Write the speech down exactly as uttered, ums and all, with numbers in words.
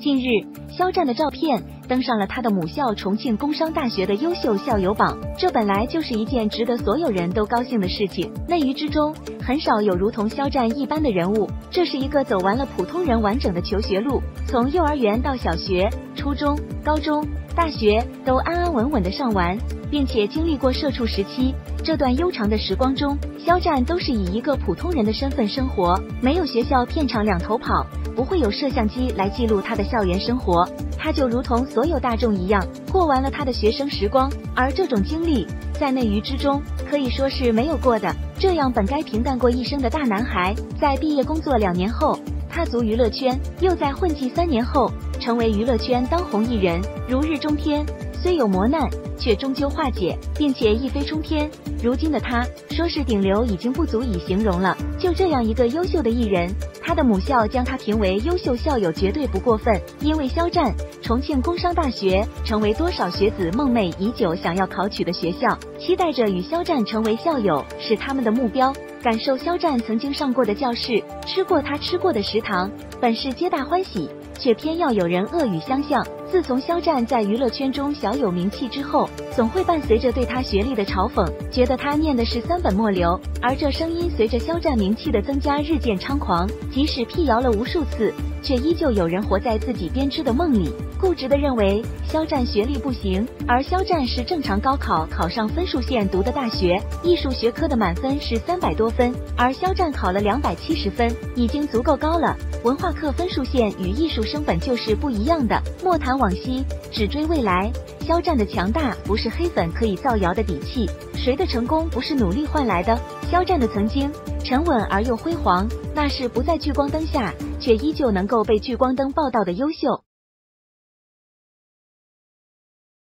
近日，肖战的照片登上了他的母校重庆工商大学的优秀校友榜，这本来就是一件值得所有人都高兴的事情。内娱之中，很少有如同肖战一般的人物，这是一个走完了普通人完整的求学路，从幼儿园到小学、初中、高中、大学都安安稳稳的上完，并且经历过社畜时期。这段悠长的时光中，肖战都是以一个普通人的身份生活，没有学校片场两头跑，不会有摄像机来记录他的校园生活，他就如同所有大众一样，过完了他的学生时光。而这种经历在内娱之中可以说是没有过的。这样本该平淡过一生的大男孩，在毕业工作两年后踏足娱乐圈，又在混迹三年后成为娱乐圈当红艺人，如日中天。虽有磨难，却终究化解，并且一飞冲天。如今的他，说是顶流已经不足以形容了。就这样一个优秀的艺人，他的母校将他评为优秀校友绝对不过分。因为肖战，重庆工商大学成为多少学子梦寐已久想要考取的学校，期待着与肖战成为校友是他们的目标。感受肖战曾经上过的教室，吃过他吃过的食堂，本是皆大欢喜，却偏要有人恶语相向。自从肖战在娱乐圈中小有名气之后，总会伴随着对他学历的嘲讽，觉得他念的是三本末流。而这声音随着肖战名气的增加日渐猖狂，即使辟谣了无数次，却依旧有人活在自己编织的梦里，固执地认为肖战学历不行。而肖战是正常高考考上分数线读的大学，艺术学科的满分是三百多分，而肖战考了两百七十分，已经足够高了。文化课分数线与艺术生本就是不一样的。莫谈往昔，只追未来。肖战的强大不是黑粉可以造谣的底气，谁的成功不是努力换来的？肖战的曾经沉稳而又辉煌，那是不在聚光灯下，却依旧能够被聚光灯报道的优秀。